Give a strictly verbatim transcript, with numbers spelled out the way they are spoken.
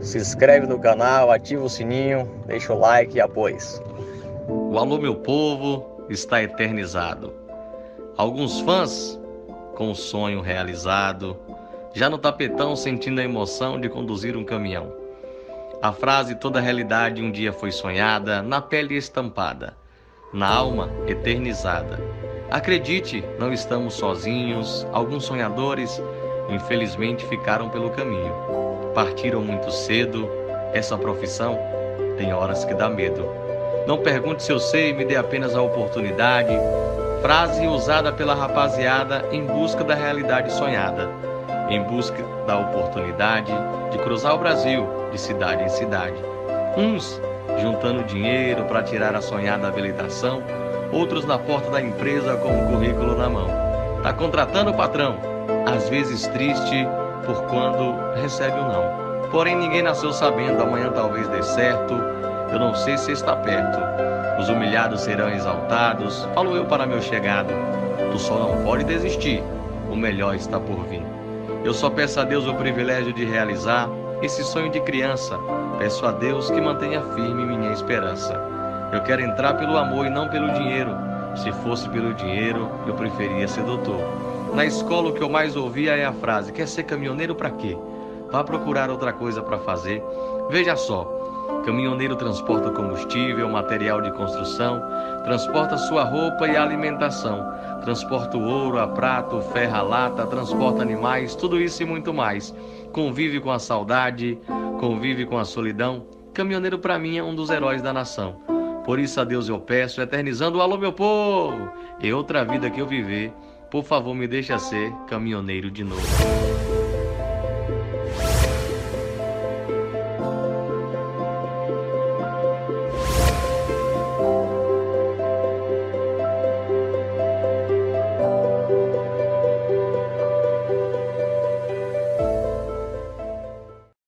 se inscreve no canal, ativa o sininho, deixa o like e apoie. O Alô Meu Povo está eternizado. Alguns fãs com o sonho realizado, já no tapetão sentindo a emoção de conduzir um caminhão. A frase toda a realidade um dia foi sonhada, na pele estampada, na alma eternizada. Acredite, não estamos sozinhos, alguns sonhadores infelizmente ficaram pelo caminho. Partiram muito cedo, essa profissão tem horas que dá medo. Não pergunte se eu sei, me dê apenas a oportunidade. Frase usada pela rapaziada em busca da realidade sonhada, em busca da oportunidade de cruzar o Brasil de cidade em cidade. Uns juntando dinheiro para tirar a sonhada habilitação, outros na porta da empresa com o currículo na mão. Tá contratando o patrão, às vezes triste por quando recebe o não. Porém ninguém nasceu sabendo, amanhã talvez dê certo, eu não sei se está perto. Os humilhados serão exaltados, falo eu para meu chegado. Tu só não pode desistir, o melhor está por vir. Eu só peço a Deus o privilégio de realizar esse sonho de criança. Peço a Deus que mantenha firme minha esperança. Eu quero entrar pelo amor e não pelo dinheiro. Se fosse pelo dinheiro, eu preferia ser doutor. Na escola o que eu mais ouvia é a frase: quer ser caminhoneiro para quê? Vá procurar outra coisa para fazer. Veja só. Caminhoneiro transporta combustível, material de construção, transporta sua roupa e alimentação, transporta o ouro, a prata, o ferro, a lata, transporta animais, tudo isso e muito mais. Convive com a saudade, convive com a solidão. Caminhoneiro para mim é um dos heróis da nação. Por isso a Deus eu peço, eternizando o alô meu povo, e outra vida que eu viver, por favor me deixa ser caminhoneiro de novo.